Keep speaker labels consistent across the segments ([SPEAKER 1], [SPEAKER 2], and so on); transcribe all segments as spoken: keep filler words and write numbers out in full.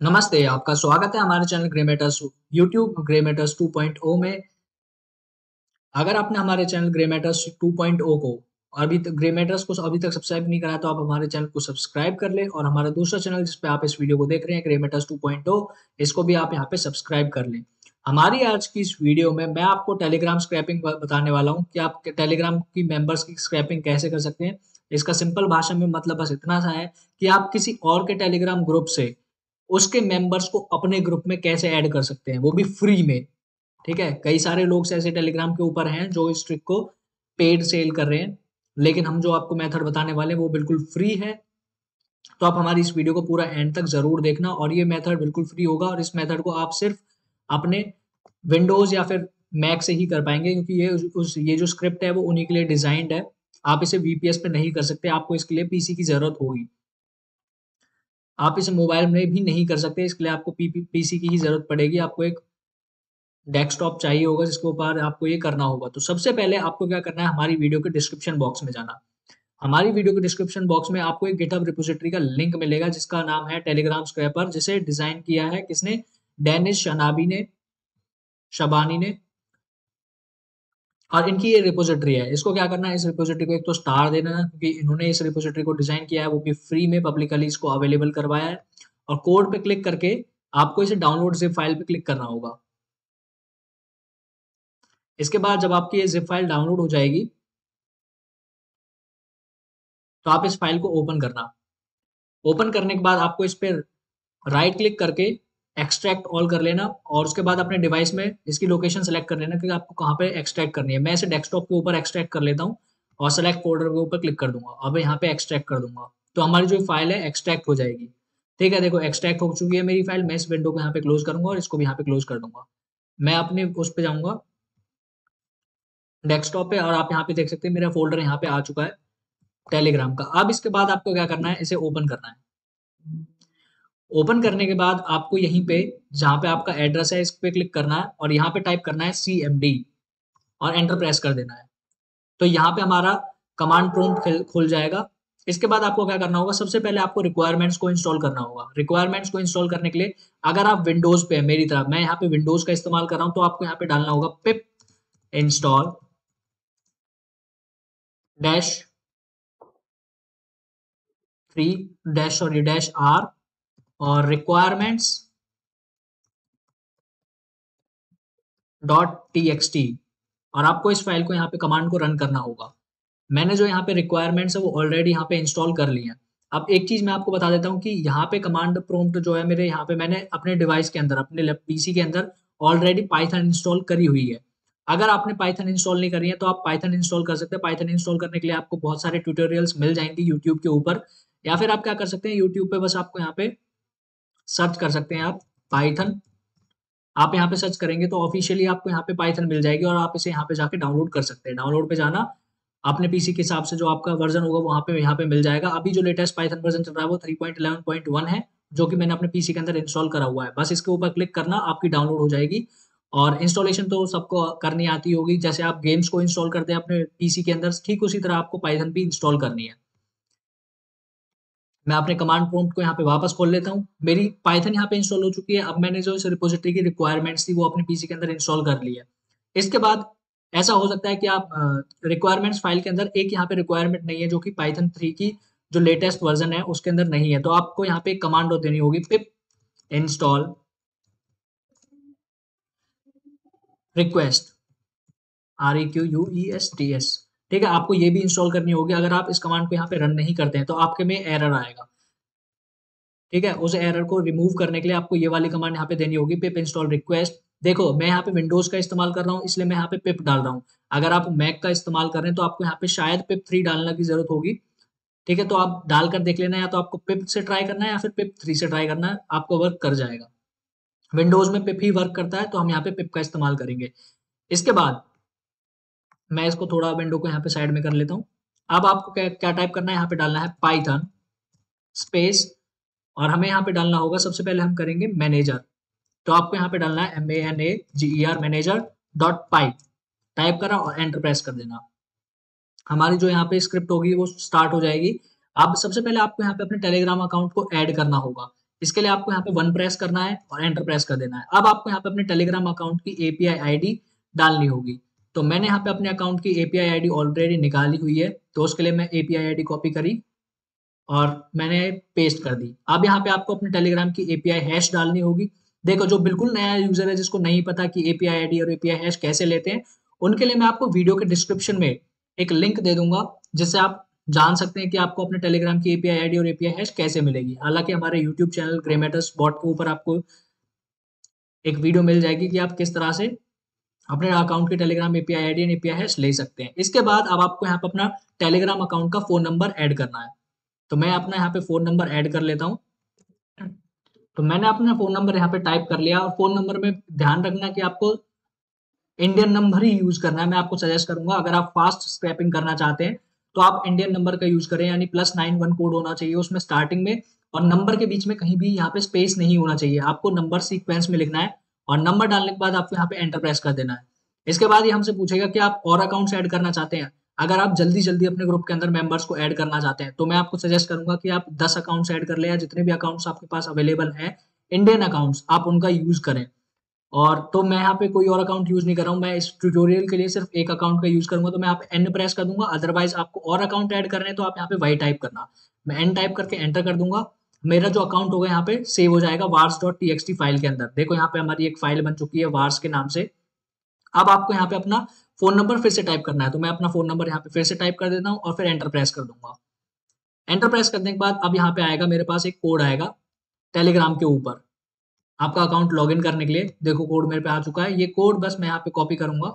[SPEAKER 1] नमस्ते, आपका स्वागत है हमारे channel grey matters YouTube grey matters two point O में। अगर आपने हमारे channel grey matters two point O को अभी तक ग्रे मैटर्स को अभी तक सब्सक्राइब नहीं करा तो आप हमारे चैनल को सब्सक्राइब कर लें और हमारा दूसरा चैनल जिस पे आप इस वीडियो को देख रहे हैं grey matters two point O, इसको भी आप यहाँ पे सब्सक्राइब कर लें। हमारी आज की इस वीडियो में मैं आपको टेलीग्राम स्क्रैपिंग बताने वाला हूँ कि आप टेलीग्राम की मेंबर्स की स्क्रैपिंग कैसे कर सकते हैं। इसका सिंपल भाषा में मतलब बस इतना सा है कि आप किसी और के टेलीग्राम ग्रुप से उसके मेंबर्स को अपने ग्रुप में कैसे ऐड कर सकते हैं, वो भी फ्री में। ठीक है, कई सारे लोग ऐसे टेलीग्राम के ऊपर हैं जो इस ट्रिक को पेड सेल कर रहे हैं, लेकिन हम जो आपको मेथड बताने वाले हैं वो बिल्कुल फ्री है। तो आप हमारी इस वीडियो को पूरा एंड तक जरूर देखना और ये मेथड बिल्कुल फ्री होगा और इस मेथड को आप सिर्फ अपने विंडोज या फिर मैक से ही कर पाएंगे, क्योंकि ये उस, उस ये जो स्क्रिप्ट है वो उन्हीं के लिए डिजाइंड है। आप इसे वीपीएस पे नहीं कर सकते, आपको इसके लिए पीसी की जरूरत होगी। आप इसे मोबाइल में भी नहीं कर सकते, इसके लिए आपको पीसी की ही जरूरत पड़ेगी। आपको एक डेस्कटॉप चाहिए होगा जिसके ऊपर आपको ये करना होगा। तो सबसे पहले आपको क्या करना है, हमारी वीडियो के डिस्क्रिप्शन बॉक्स में जाना। हमारी वीडियो के डिस्क्रिप्शन बॉक्स में आपको एक गिटहब रिपोजिटरी का लिंक मिलेगा जिसका नाम है टेलीग्राम स्क्रैपर, जिसे डिजाइन किया है किसने? डेनिस शनाबी ने शबानी ने। और इनकी ये रिपोजिटरी है। इसको क्या करना है, इस रिपोजिटरी को एक तो स्टार देना है क्योंकि इन्होंने इस रिपोजिटरी को डिजाइन किया है, वो भी फ्री में पब्लिकली इसको अवेलेबल करवाया है। और कोड पे क्लिक करके आपको इसे डाउनलोड जिप फाइल पे क्लिक करना होगा। इसके बाद जब आपकी ये जिप फाइल डाउनलोड हो जाएगी तो आप इस फाइल को ओपन करना। ओपन करने के बाद आपको इस पर राइट क्लिक करके एक्सट्रैक्ट ऑल कर लेना और उसके बाद अपने डिवाइस में इसकी लोकेशन सेलेक्ट कर लेना कि आपको कहाँ पे एक्सट्रैक्ट करनी है। मैं इसे डेस्कटॉप के ऊपर एक्सट्रैक्ट कर लेता हूँ और सेलेक्ट फोल्डर के ऊपर क्लिक कर दूंगा। अब यहाँ पे एक्सट्रैक्ट कर दूंगा तो हमारी जो फाइल है एक्सट्रैक्ट हो जाएगी। ठीक है, देखो एक्सट्रैक्ट हो चुकी है मेरी फाइल। मैं इस विंडो को यहाँ पे क्लोज करूंगा और इसको भी यहाँ पे क्लोज कर दूंगा। मैं अपने उस पर जाऊंगा डेस्कटॉप पे और आप यहाँ पे देख सकते हैं मेरा फोल्डर यहाँ पे आ चुका है टेलीग्राम का। अब इसके बाद आपको क्या करना है, इसे ओपन करना है। ओपन करने के बाद आपको यहीं पे जहां पे आपका एड्रेस है इस पे क्लिक करना है और यहाँ पे टाइप करना है सी एम डी और एंटर प्रेस कर देना है। तो यहाँ पे हमारा कमांड प्रॉम्प्ट खुल जाएगा। इसके बाद आपको क्या करना होगा, सबसे पहले आपको रिक्वायरमेंट्स को इंस्टॉल करना होगा। रिक्वायरमेंट्स को इंस्टॉल करने के लिए अगर आप विंडोज पे है, मेरी तरह मैं यहाँ पे विंडोज का इस्तेमाल कर रहा हूँ, तो आपको यहाँ पे डालना होगा pip install dash three dash sorry dash R और requirements dot T X T. और आपको इस फाइल को यहाँ पे कमांड को रन करना होगा। मैंने जो यहाँ पे रिक्वायरमेंट्स है वो ऑलरेडी यहाँ पे इंस्टॉल कर ली है। अब एक चीज मैं आपको बता देता हूँ कि यहाँ पे कमांड प्रॉम्प्ट जो है मेरे यहाँ पे मैंने अपने डिवाइस के अंदर अपने पीसी के अंदर ऑलरेडी पाइथन इंस्टॉल करी हुई है। अगर आपने पाइथन इंस्टॉल नहीं करी है तो आप पाइथन इंस्टॉल कर सकते हैं। पाइथन इंस्टॉल करने के लिए आपको बहुत सारे ट्यूटोरियल्स मिल जाएंगे यूट्यूब के ऊपर, या फिर आप क्या कर सकते हैं, यूट्यूब पे बस आपको यहाँ पे सर्च कर सकते हैं आप पाइथन। आप यहाँ पे सर्च करेंगे तो ऑफिशियली आपको यहाँ पे पाइथन मिल जाएगी और आप इसे यहाँ पे जाके डाउनलोड कर सकते हैं। डाउनलोड पे जाना, अपने पीसी के हिसाब से जो आपका वर्जन होगा वहाँ पे यहाँ पे मिल जाएगा। अभी जो लेटेस्ट पाइथन वर्जन चल रहा है वो three point eleven point one है, जो कि मैंने अपने पीसी के अंदर इंस्टॉल करा हुआ है। बस इसके ऊपर क्लिक करना, आपकी डाउनलोड हो जाएगी। और इंस्टॉलेशन तो सबको करनी आती होगी, जैसे आप गेम्स को इंस्टॉल करते हैं अपने पीसी के अंदर, ठीक उसी तरह आपको पाइथन भी इंस्टॉल करनी है। मैं अपने कमांड प्रॉम्प्ट को यहाँ पे वापस खोल लेता हूँ। मेरी पाइथन यहाँ पे इंस्टॉल हो चुकी है। अब मैंने जो इस रिपोजिटरी की रिक्वायरमेंट्स थी वो अपने पीसी के अंदर इंस्टॉल कर ली है। इसके बाद ऐसा हो सकता है कि आप रिक्वायरमेंट्स फाइल के अंदर एक यहाँ पे रिक्वायरमेंट नहीं है जो कि पाइथन थ्री की जो लेटेस्ट वर्जन है उसके अंदर नहीं है, तो आपको यहाँ पे एक कमांड देनी होगी pip install request R E Q U E S T S. ठीक है, आपको ये भी इंस्टॉल करनी होगी। अगर आप इस कमांड को यहाँ पे रन नहीं करते हैं तो आपके में एरर आएगा। ठीक है, उस एरर को रिमूव करने के लिए आपको ये वाली कमांड यहाँ पे देनी होगी पिप इंस्टॉल रिक्वेस्ट। देखो मैं यहाँ पे विंडोज का इस्तेमाल कर रहा हूँ इसलिए मैं यहाँ पे पिप डाल रहा हूँ। अगर आप मैक का इस्तेमाल कर रहे हैं तो आपको यहाँ पे शायद पिप थ्री डालने की जरूरत होगी। ठीक है, तो आप डालकर देख लेना, या तो आपको पिप से ट्राई करना है या फिर पिप थ्री से ट्राई करना है, आपको वर्क कर जाएगा। विंडोज में पिप ही वर्क करता है तो हम यहाँ पे पिप का इस्तेमाल करेंगे। इसके बाद मैं इसको थोड़ा विंडो को यहाँ पे साइड में कर लेता हूँ। अब आपको क्या क्या टाइप करना है, यहाँ पे डालना है पाइथन स्पेस और हमें यहाँ पे डालना होगा, सबसे पहले हम करेंगे मैनेजर। तो आपको यहाँ पे डालना है M A N A G E R manager dot pipe. Type करा और एंटर प्रेस कर देना। हमारी जो यहाँ पे स्क्रिप्ट होगी वो स्टार्ट हो जाएगी। अब सबसे पहले आपको यहाँ पे अपने टेलीग्राम अकाउंट को ऐड करना होगा। इसके लिए आपको यहाँ पे वन प्रेस करना है और एंटर प्रेस कर देना है। अब आपको यहाँ पे अपने टेलीग्राम अकाउंट की एपीआई आईडी डालनी होगी। तो मैंने यहाँ पे अपने अकाउंट की एपीआई आईडी ऑलरेडी निकाली हुई है, तो उसके लिए मैं एपीआई आईडी कॉपी करी और मैंने पेस्ट कर दी। अब यहाँ पे आपको अपने टेलीग्राम की एपीआई हैश डालनी होगी। देखो, जो बिल्कुल नया यूजर है जिसको नहीं पता कि एपीआई आईडी और एपीआई हैश कैसे लेते हैं, उनके लिए मैं आपको वीडियो के डिस्क्रिप्शन में एक लिंक दे दूंगा, जिससे आप जान सकते हैं कि आपको अपने टेलीग्राम की एपीआई आईडी और एपीआई हैश कैसे मिलेगी। हालांकि हमारे YouTube channel grey matters bot के ऊपर आपको एक वीडियो मिल जाएगी कि आप किस तरह से अपने अकाउंट की टेलीग्राम एपीआई आईडी और एपीआई हैश ले सकते हैं। इसके बाद अब आपको यहाँ पे अपना टेलीग्राम अकाउंट का फोन नंबर ऐड करना है। तो मैं अपना यहाँ पे फोन नंबर ऐड कर लेता हूँ। तो मैंने अपना फोन नंबर यहाँ पे टाइप कर लिया, और फोन नंबर में ध्यान रखना कि आपको इंडियन नंबर ही यूज करना है। मैं आपको सजेस्ट करूंगा, अगर आप फास्ट स्क्रैपिंग करना चाहते हैं तो आप इंडियन नंबर का यूज करें, यानी प्लस नाइन वन कोड होना चाहिए उसमें स्टार्टिंग में, और नंबर के बीच में कहीं भी यहाँ पे स्पेस नहीं होना चाहिए। आपको नंबर सीक्वेंस में लिखना है, और नंबर डालने के बाद आपको यहाँ पे एंटर प्रेस कर देना है। इसके बाद ये हमसे पूछेगा कि आप और अकाउंट्स ऐड करना चाहते हैं। अगर आप जल्दी जल्दी अपने ग्रुप के अंदर मेंबर्स को ऐड करना चाहते हैं, तो मैं आपको सजेस्ट करूंगा कि आप दस अकाउंट्स ऐड कर ले, या जितने भी अकाउंट्स आपके पास अवेलेबल हैं इंडियन अकाउंट्स, आप उनका यूज करें। और तो मैं यहाँ पे कोई और अकाउंट यूज नहीं कर रहा हूँ, मैं इस ट्यूटोरियल के लिए सिर्फ एक अकाउंट का यूज करूंगा। तो मैं यहाँ पे एन प्रेस कर दूंगा। अदरवाइज आपको और अकाउंट ऐड करने हैं तो आप यहाँ पे वाई टाइप करना। मैं एन टाइप करके एंटर कर दूंगा। मेरा जो अकाउंट होगा यहाँ पे सेव हो जाएगा vars dot T X T file के अंदर। देखो, यहाँ पे हमारी एक फाइल बन चुकी है वार्स के नाम से। अब आपको यहाँ पे अपना फोन नंबर फिर से टाइप करना है, तो मैं अपना फोन नंबर यहाँ पे फिर से टाइप कर देता हूँ और फिर एंटर प्रेस कर दूंगा। एंटर प्रेस करने के बाद अब यहाँ पे आएगा, मेरे पास एक कोड आएगा टेलीग्राम के ऊपर आपका अकाउंट लॉगिन करने के लिए। देखो, कोड मेरे पे आ चुका है। ये कोड बस मैं यहाँ पे कॉपी करूंगा।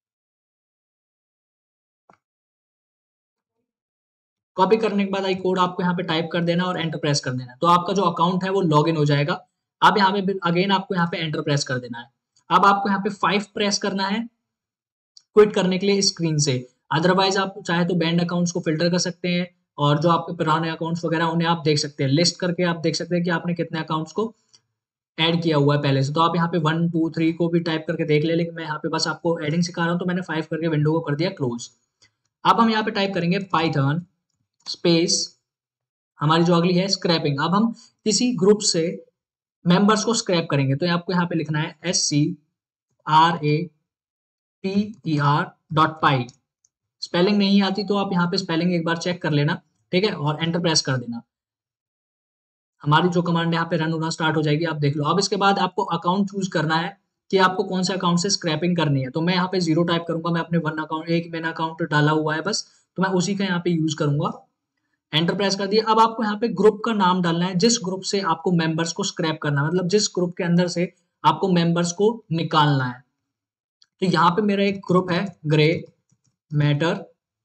[SPEAKER 1] कॉपी करने के बाद आई कोड आपको यहाँ पे टाइप कर देना और एंटर प्रेस कर देना, तो आपका जो अकाउंट है वो लॉगिन हो जाएगा। अब यहाँ पे अगेन आपको यहाँ पे एंटर प्रेस कर देना है। अब आपको यहाँ पे फाइव प्रेस करना है क्विट करने के लिए स्क्रीन से। अदरवाइज आप चाहे तो बैंड अकाउंट्स को फिल्टर कर सकते हैं, और जो आपके पुराने अकाउंट्स वगैरह उन्हें आप देख सकते हैं, लिस्ट करके आप देख सकते हैं कि आपने कितने अकाउंट्स को ऐड किया हुआ है पहले से। तो आप यहाँ पे वन टू थ्री को भी टाइप करके देख ले, लेकिन मैं यहाँ पे बस आपको एडिंग सिखा रहा हूँ, तो मैंने फाइव करके विंडो को कर दिया क्लोज। अब हम यहाँ पे टाइप करेंगे पाइथन स्पेस, हमारी जो अगली है स्क्रैपिंग। अब हम किसी ग्रुप से मेंबर्स को स्क्रैप करेंगे, तो आपको यहाँ पे लिखना है S C R A P E R dot py. Spelling नहीं आती तो आप यहाँ पे स्पेलिंग एक बार चेक कर लेना, ठीक है, और एंटर प्रेस कर देना। हमारी जो कमांड यहाँ पे रन होना स्टार्ट हो जाएगी, आप देख लो। अब इसके बाद आपको अकाउंट चूज करना है कि आपको कौन से अकाउंट से स्क्रैपिंग करनी है। तो मैं यहाँ पे जीरो टाइप करूंगा। मैं अपने वन अकाउंट, एक मैंने अकाउंट डाला हुआ है बस, तो मैं उसी का यहाँ पे यूज करूंगा। एंटर प्रेस कर दिया। अब आपको यहाँ पे ग्रुप का नाम डालना है, जिस ग्रुप से आपको मेंबर्स को स्क्रैप करना है, मतलब जिस ग्रुप के अंदर से आपको मेंबर्स को निकालना है। तो यहाँ पे मेरा एक ग्रुप है grey matter,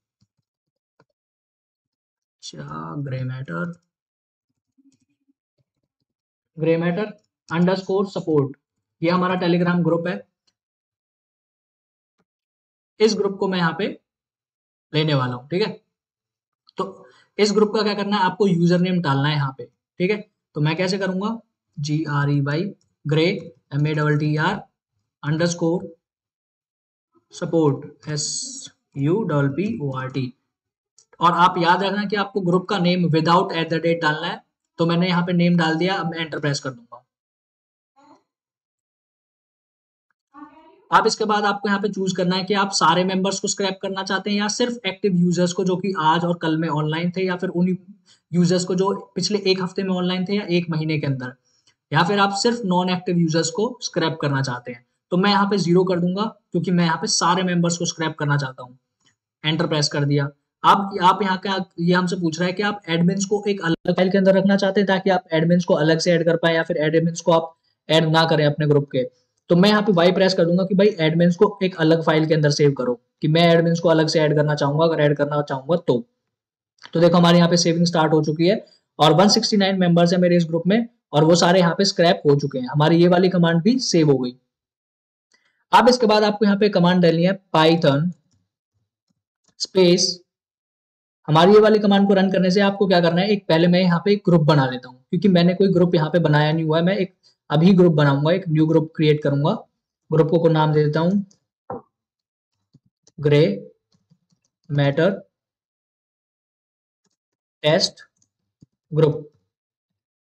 [SPEAKER 1] grey matter grey matter underscore support, ये हमारा टेलीग्राम ग्रुप है। इस ग्रुप को मैं यहाँ पे लेने वाला हूँ, ठीक है। तो इस ग्रुप का क्या करना है, आपको यूजर नेम डालना है यहाँ पे, ठीक है। तो मैं कैसे करूंगा, G R E Y grey M A double T R underscore support S U double P O R T. और आप याद रखना कि आपको ग्रुप का name without at the date डालना है। तो मैंने यहाँ पे नेम डाल दिया। अब मैं एंटर प्रेस कर दूंगा। अब इसके बाद आपको यहाँ पे चूज करना है कि आप सारे मेंबर्स को स्क्रैप करना चाहते हैं, या सिर्फ एक्टिव यूजर्स को जो कि आज और कल में ऑनलाइन थे, या फिर उन यूजर्स को जो पिछले एक हफ्ते में ऑनलाइन थे या एक महीने के अंदर, या फिर आप सिर्फ नॉन एक्टिव यूजर्स को स्क्रैप करना चाहते हैं। तो मैं यहाँ पे जीरो कर दूंगा, क्योंकि मैं यहाँ पे सारे मेंबर्स को स्क्रैप करना चाहता हूँ। एंटर प्रेस कर दिया। अब आप यहाँ का ये हमसे पूछ रहा है कि आप एडमिन्स को एक अलग फाइल के अंदर रखना चाहते हैं, ताकि आप एडमिन्स को अलग से ऐड कर पाए, या फिर एडमिन्स को आप ऐड ना करें अपने ग्रुप के। तो मैं यहाँ पे वाई प्रेस कर दूंगा कि भाई एडमिन्स को एक अलग फाइल के अंदर सेव करो, कि मैं एडमिन्स को अलग से ऐड करना चाहूंगा, अगर ऐड करना चाहूंगा तो। तो देखो, हमारे यहाँ पे सेविंग स्टार्ट हो चुकी है, और वन सिक्सटी नाइन मेंबर्स है मेरे इस ग्रुप में, और वो सारे यहाँ पे स्क्रैप हो चुके हैं। हमारी ये वाली कमांड भी सेव हो गई। अब इसके बाद आपको यहाँ पे कमांड डालनी है पाइथन स्पेस। हमारी ये वाली कमांड को रन करने से आपको क्या करना है, एक पहले मैं यहाँ पे एक ग्रुप बना लेता हूँ, क्योंकि मैंने कोई ग्रुप यहाँ पे बनाया नहीं हुआ है। मैं एक अभी ग्रुप बनाऊंगा, एक न्यू ग्रुप क्रिएट करूंगा। ग्रुप को, को नाम दे देता हूँ grey matter test group.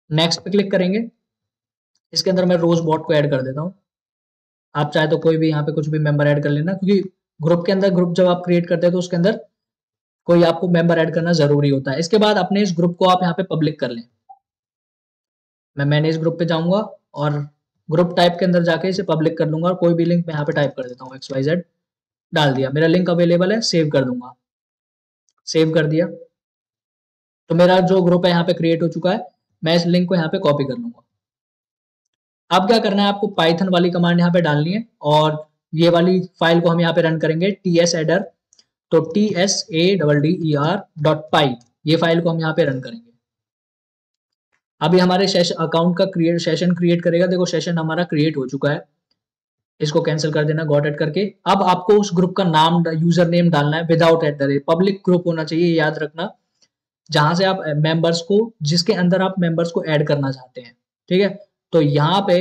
[SPEAKER 1] Next पे क्लिक करेंगे। इसके अंदर मैं रोज बॉट को ऐड कर देता हूँ। आप चाहे तो कोई भी यहाँ पे कुछ भी मेंबर ऐड कर लेना, क्योंकि ग्रुप के अंदर ग्रुप जब आप क्रिएट करते हैं तो उसके अंदर कोई आपको मेंबर ऐड करना जरूरी होता है। इसके बाद अपने इस ग्रुप को आप यहाँ पे पब्लिक कर लें। मैं मैनेज ग्रुप पे जाऊंगा और ग्रुप टाइप के अंदर जाके इसे पब्लिक कर लूंगा और कोई भी लिंक मैं यहाँ पे टाइप कर देता हूँ, एक्स वाई जेड डाल दिया। मेरा लिंक अवेलेबल है, सेव कर दूंगा। सेव कर दिया तो मेरा जो ग्रुप है यहाँ पे क्रिएट हो चुका है। मैं इस लिंक को यहाँ पे कॉपी कर लूंगा। अब क्या करना है, आपको पाइथन वाली कमांड यहाँ पे डालनी है और ये वाली फाइल को हम यहाँ पे रन करेंगे, टी एस एडर। तो T S A double D E R dot py, ये फाइल को हम यहाँ पे रन करेंगे। अभी हमारे सेशन अकाउंट का क्रिएट सेशन क्रिएट करेगा। देखो सेशन हमारा क्रिएट हो चुका है, इसको कैंसिल कर देना गॉट एड करके। अब आपको उस ग्रुप का नाम, यूजर नेम डालना है without at the rate. Public group होना चाहिए, याद रखना, जहां से आप मेंबर्स को, जिसके अंदर आप मेंबर्स को ऐड करना चाहते हैं। ठीक है, तो यहाँ पे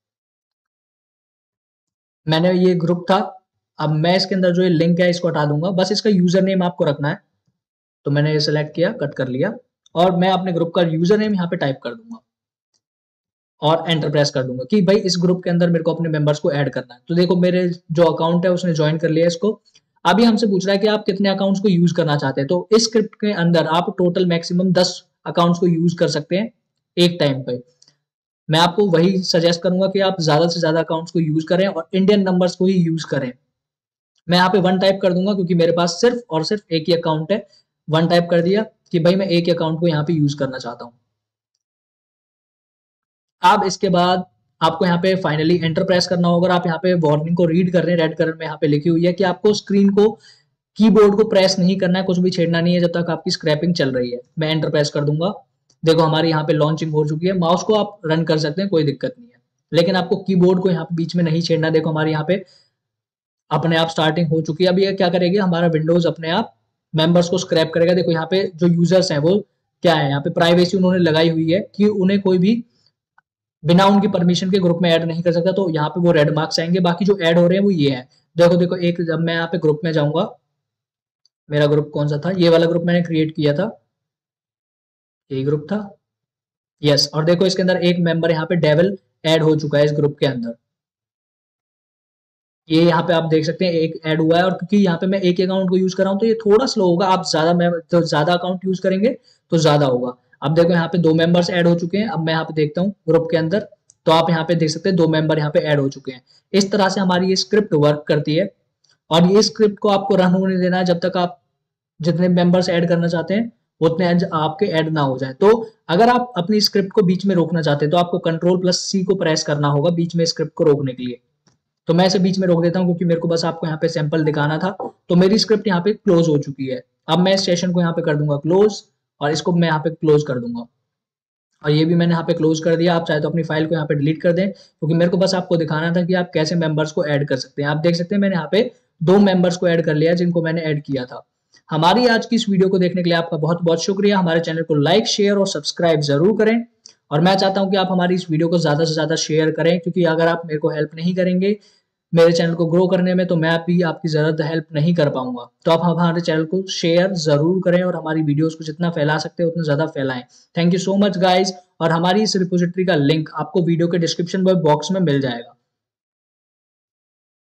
[SPEAKER 1] मैंने ये ग्रुप था। अब मैं इसके अंदर जो ये लिंक है इसको हटा दूंगा, बस इसका यूजर नेम आपको रखना है। तो मैंने ये सिलेक्ट किया, कट कर लिया और मैं अपने ग्रुप का यूजर नेम यहाँ पे टाइप कर दूंगा और एंटर प्रेस कर दूंगा कि भाई इस ग्रुप के अंदर मेरे को अपने मेंबर्स को ऐड करना है। तो देखो मेरे जो अकाउंट है उसने ज्वाइन कर लिया इसको। अभी हमसे पूछ रहा है कि आप कितने अकाउंट्स को यूज करना चाहते हैं। तो इस स्क्रिप्ट के अंदर आप टोटल मैक्सिमम दस अकाउंट्स को यूज कर सकते हैं एक टाइम पे। मैं आपको वही सजेस्ट करूंगा कि आप ज्यादा से ज्यादा अकाउंट्स को यूज करें और इंडियन नंबर्स को ही यूज करें। मैं यहाँ पे वन टाइप कर दूंगा क्योंकि मेरे पास सिर्फ और सिर्फ एक ही अकाउंट है। वन टाइप कर दिया कि भाई मैं एक ही अकाउंट को यहाँ पे यूज करना चाहता हूँ। अब इसके बाद आपको यहाँ पे फाइनली एंटर प्रेस करना होगा। आप यहाँ पे वार्निंग को रीड कर रहे हैं, रेड कलर में यहाँ पे लिखी हुई है कि आपको स्क्रीन को, कीबोर्ड को प्रेस नहीं करना है, कुछ भी छेड़ना नहीं है जब तक आपकी स्क्रैपिंग चल रही है। मैं एंटर प्रेस कर दूंगा। देखो हमारे यहाँ पे लॉन्चिंग हो चुकी है। माउस को आप रन कर सकते हैं, कोई दिक्कत नहीं है, लेकिन आपको कीबोर्ड को यहाँ पे बीच में नहीं छेड़ना। देखो हमारे यहाँ पे अपने आप स्टार्टिंग हो चुकी है। अब ये क्या करेगी, हमारा विंडोज अपने आप मेंबर्स को स्क्रैप करेगा। देखो यहाँ पे जो यूजर्स हैं वो क्या है, यहाँ पे प्राइवेसी उन्होंने लगाई हुई है कि उन्हें कोई भी बिना उनकी परमिशन के ग्रुप में ऐड नहीं कर सकता। तो यहाँ पे वो रेड मार्क्स आएंगे। बाकी जो ऐड हो रहे हैं वो ये है। देखो देखो एक, जब मैं यहाँ पे ग्रुप में जाऊंगा, मेरा ग्रुप कौन सा था, ये वाला ग्रुप मैंने क्रिएट किया था, यही ग्रुप था, यस। और देखो इसके अंदर एक मेंबर यहाँ पे डेविल ऐड हो चुका है इस ग्रुप के अंदर। ये यहाँ पे आप देख सकते हैं एक ऐड हुआ है। और क्योंकि यहाँ पे मैं एक अकाउंट को यूज कर रहा हूँ तो ये थोड़ा स्लो होगा। आप ज्यादा मैं तो ज्यादा अकाउंट यूज करेंगे तो ज्यादा होगा। अब देखो यहाँ पे दो मेंबर्स ऐड हो चुके हैं। अब मैं यहाँ पे देखता हूँ ग्रुप के अंदर, तो आप यहाँ पे देख सकते हैं दो मेंबर यहाँ पे ऐड हो चुके हैं। इस तरह से हमारी ये स्क्रिप्ट वर्क करती है और ये स्क्रिप्ट को आपको रन होने देना है जब तक आप जितने मेंबर्स ऐड करना चाहते हैं उतने आपके ऐड ना हो जाए। तो अगर आप अपनी स्क्रिप्ट को बीच में रोकना चाहते हैं तो आपको कंट्रोल प्लस सी को प्रेस करना होगा बीच में स्क्रिप्ट को रोकने के लिए। तो मैं इसे बीच में रोक देता हूँ क्योंकि मेरे को बस आपको यहाँ पे सैंपल दिखाना था। तो मेरी स्क्रिप्ट यहाँ पे क्लोज हो चुकी है। अब मैं इस सेशन को यहाँ पे कर दूंगा क्लोज और इसको मैं यहाँ पे क्लोज कर दूंगा और ये भी मैंने यहाँ पे क्लोज कर दिया। आप चाहे तो अपनी फाइल को यहाँ पे डिलीट कर दें क्योंकि मेरे को बस आपको दिखाना था कि आप कैसे मेंबर्स को ऐड कर सकते हैं। आप देख सकते हैं मैंने यहाँ पे दो मेंबर्स को ऐड कर लिया जिनको मैंने ऐड किया था। हमारी आज की इस वीडियो को देखने के लिए आपका बहुत बहुत शुक्रिया। हमारे चैनल को लाइक, शेयर और सब्सक्राइब जरूर करें और मैं चाहता हूं कि आप हमारी इस वीडियो को ज्यादा से ज्यादा शेयर करें, क्योंकि अगर आप मेरे को हेल्प नहीं करेंगे मेरे चैनल को ग्रो करने में तो मैं भी आपकी जरूरत हेल्प नहीं कर पाऊंगा। तो आप हमारे चैनल को शेयर जरूर करें और हमारी वीडियोस को जितना फैला सकते हैं उतना ज्यादा फैलाएं। Thank you so much guys. और हमारी इस रिपोजिटरी का लिंक आपको वीडियो के डिस्क्रिप्शन बॉक्स में मिल जाएगा।